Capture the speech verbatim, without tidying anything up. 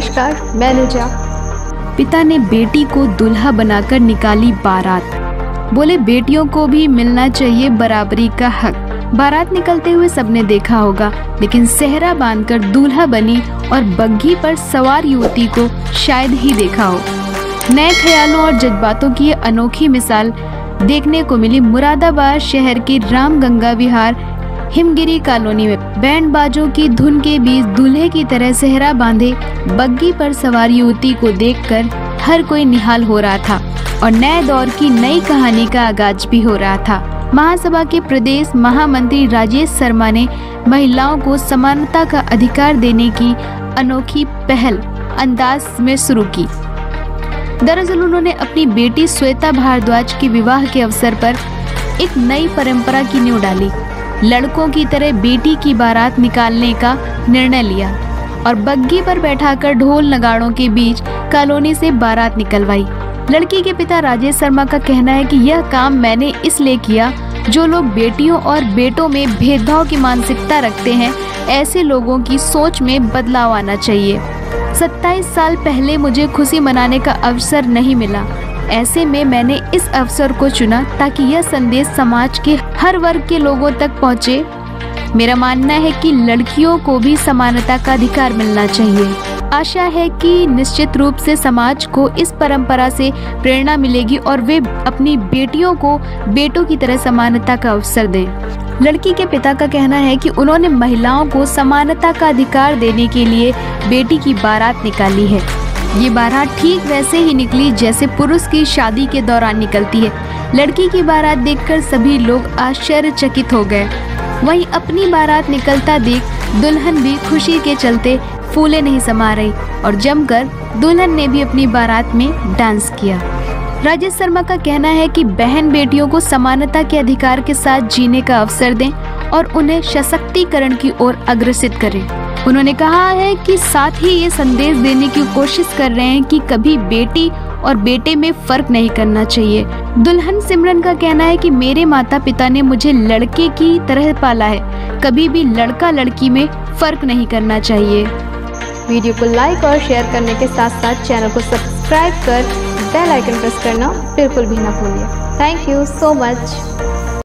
नमस्कार, मैं नुजा। पिता ने बेटी को दूल्हा बनाकर निकाली बारात। बोले बेटियों को भी मिलना चाहिए बराबरी का हक। बारात निकलते हुए सबने देखा होगा, लेकिन सेहरा बांधकर दूल्हा बनी और बग्घी पर सवार युवती को शायद ही देखा हो। नए ख्यालों और जज्बातों की ये अनोखी मिसाल देखने को मिली मुरादाबाद शहर के रामगंगा विहार हिमगिरी कॉलोनी में। बैंड बाजों की धुन के बीच दूल्हे की तरह सेहरा बांधे बग्घी पर सवार युवती को देखकर हर कोई निहाल हो रहा था और नए दौर की नई कहानी का आगाज भी हो रहा था। महासभा के प्रदेश महामंत्री राजेश शर्मा ने महिलाओं को समानता का अधिकार देने की अनोखी पहल अंदाज में शुरू की। दरअसल उन्होंने अपनी बेटी श्वेता भारद्वाज के विवाह के अवसर पर एक नई परंपरा की नींव डाली। लड़कों की तरह बेटी की बारात निकालने का निर्णय लिया और बग्घी पर बैठाकर ढोल नगाड़ों के बीच कॉलोनी से बारात निकलवाई। लड़की के पिता राजेश शर्मा का कहना है कि यह काम मैंने इसलिए किया, जो लोग बेटियों और बेटों में भेदभाव की मानसिकता रखते हैं, ऐसे लोगों की सोच में बदलाव आना चाहिए। सत्ताईस साल पहले मुझे खुशी मनाने का अवसर नहीं मिला, ऐसे में मैंने इस अवसर को चुना ताकि यह संदेश समाज के हर वर्ग के लोगों तक पहुंचे। मेरा मानना है कि लड़कियों को भी समानता का अधिकार मिलना चाहिए। आशा है कि निश्चित रूप से समाज को इस परंपरा से प्रेरणा मिलेगी और वे अपनी बेटियों को बेटों की तरह समानता का अवसर दें। लड़की के पिता का कहना है कि उन्होंने महिलाओं को समानता का अधिकार देने के लिए बेटी की बारात निकाली है। ये बारात ठीक वैसे ही निकली जैसे पुरुष की शादी के दौरान निकलती है। लड़की की बारात देखकर सभी लोग आश्चर्यचकित हो गए। वहीं अपनी बारात निकलता देख दुल्हन भी खुशी के चलते फूले नहीं समा रही और जमकर दुल्हन ने भी अपनी बारात में डांस किया। राजेश शर्मा का कहना है कि बहन बेटियों को समानता के अधिकार के साथ जीने का अवसर दें और उन्हें सशक्तिकरण की ओर अग्रसित करें। उन्होंने कहा है कि साथ ही ये संदेश देने की कोशिश कर रहे हैं कि कभी बेटी और बेटे में फर्क नहीं करना चाहिए। दुल्हन सिमरन का कहना है कि मेरे माता पिता ने मुझे लड़के की तरह पाला है, कभी भी लड़का लड़की में फर्क नहीं करना चाहिए। वीडियो को लाइक और शेयर करने के साथ साथ चैनल को सब्सक्राइब कर बेल आइकन प्रेस करना बिल्कुल भी ना भूलिए। Thank you so much.